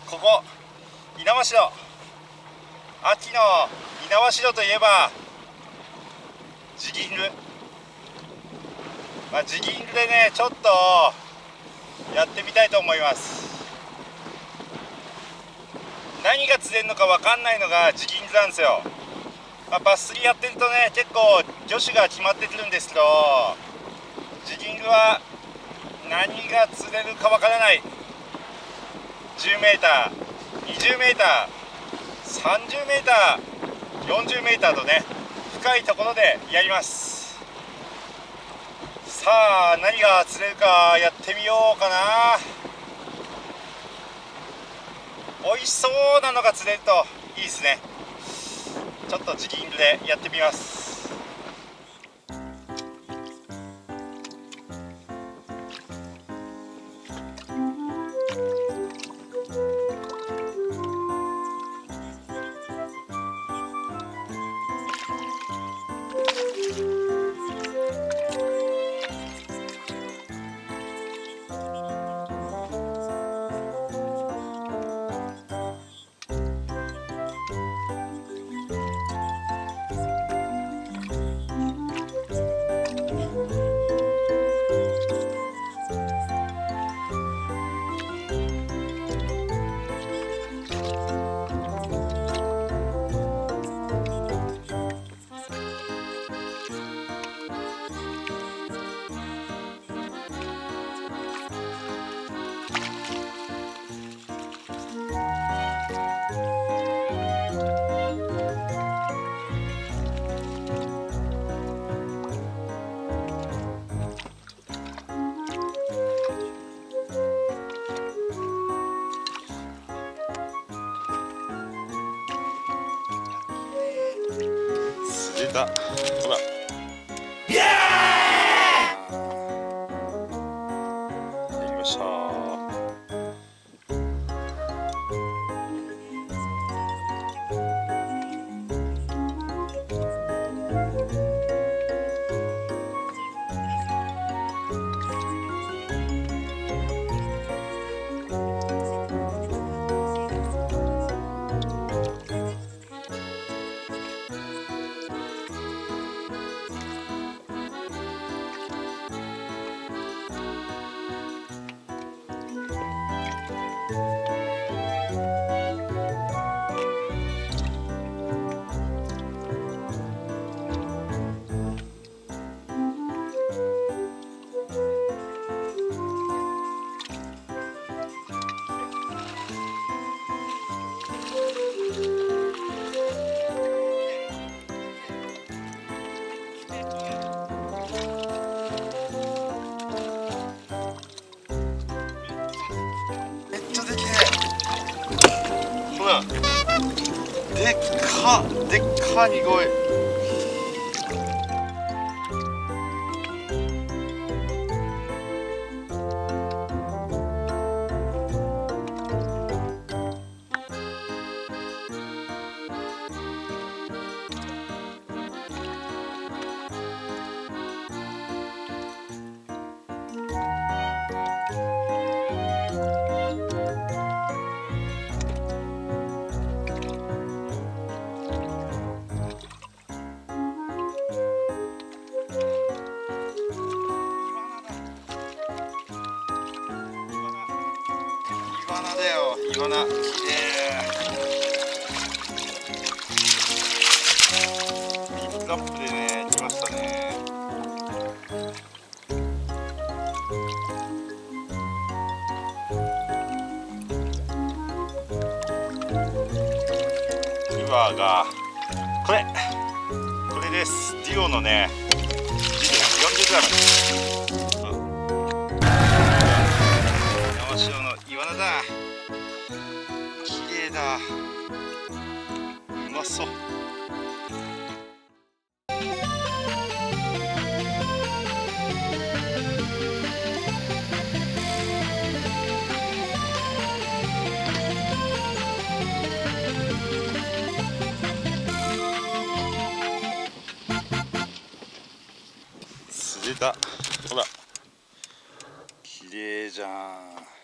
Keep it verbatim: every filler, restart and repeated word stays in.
ここ猪苗代、秋の猪苗代といえばジギング、まあ、ジギングでねちょっとやってみたいと思います。何が釣れるのか分かんないのがジギングなんですよ。まあ、バス釣りやってるとね結構魚種が決まってくるんですけど、ジギングは何が釣れるか分からない。じゅうメーター、にじゅうメーター、さんじゅうメーター、よんじゅうメーターとね深いところでやります。さあ何が釣れるかやってみようかな。美味しそうなのが釣れるといいですね。ちょっとジギングでやってみます。出た、ほら。イエーイ。やりました。でっかでっかにごい。イワナだよ、イワナ、きれい。ピックアップでね、来ましたね。ルアーがこれ、これです。デュオのね、よんじゅうグラム。山塩のイワナだ。綺麗だ。うまそう。釣れた。ほら、綺麗じゃん。